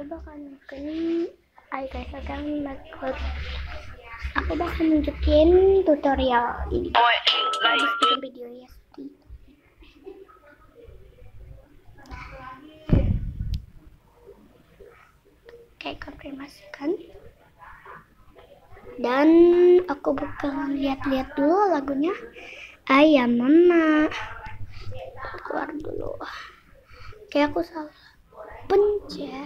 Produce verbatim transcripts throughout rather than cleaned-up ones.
aku bakal nunjukin Hai guys, sekarang bakal aku bakal nunjukin tutorial ini. Habis bikin video ya sedih. Oke, konfirmasikan. Dan aku bakal lihat-lihat dulu lagunya Ayam Mama. Keluar dulu. Kayak aku salah pencet.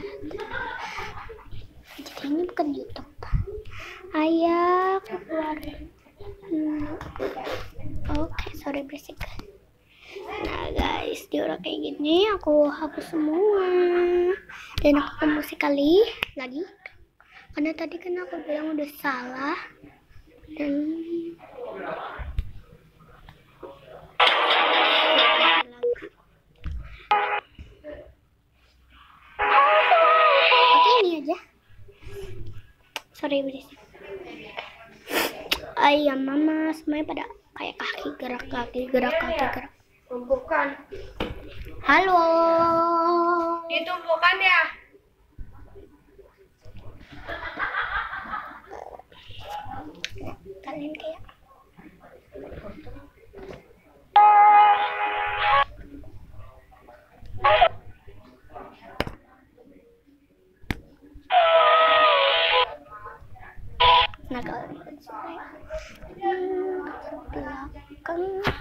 Jadi ini bukan YouTube. Ayah keluar. Hmm. Oke, okay, sorry berisik. Nah guys, di udah kayak gini aku hapus semua. Dan aku ke musik kali lagi. Karena tadi kan aku bilang udah salah. Dan oke, ini aja. Sorry berisik. Ayam Mama semuanya pada kayak kaki gerak kaki gerak kaki gerak. Tumpukan. Halo. Ditumpukan ya. Kalian kayak nah kalau hmm, belakang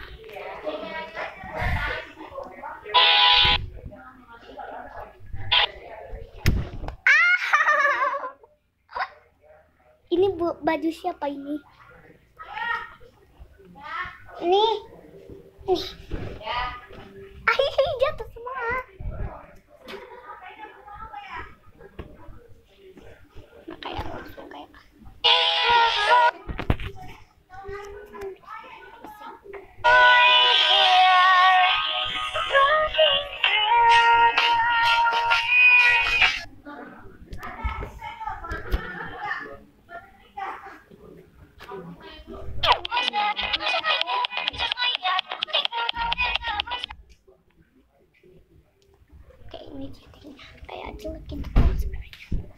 ini bu, baju siapa ini? Ini, nih, ahi jatuh semua. Nah kayak langsung kayak. Oke, ini cheatingnya kayak jelekin sebenarnya.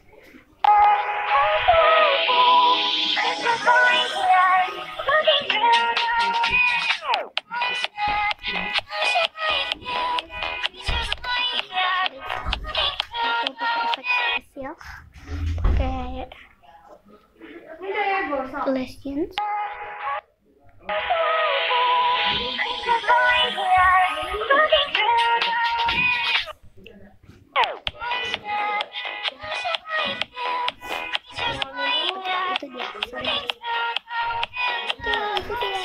Aku pakai efek spesial pakai Legends. Itu dia, sorry. Itu, itu dia.